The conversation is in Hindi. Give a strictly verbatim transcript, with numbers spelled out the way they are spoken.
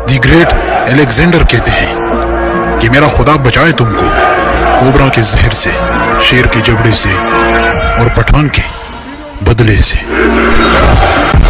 दी ग्रेट अलेक्जेंडर कहते हैं कि मेरा खुदा बचाए तुमको कोबरा के जहर से, शेर के जबड़े से और पठान के बदले से।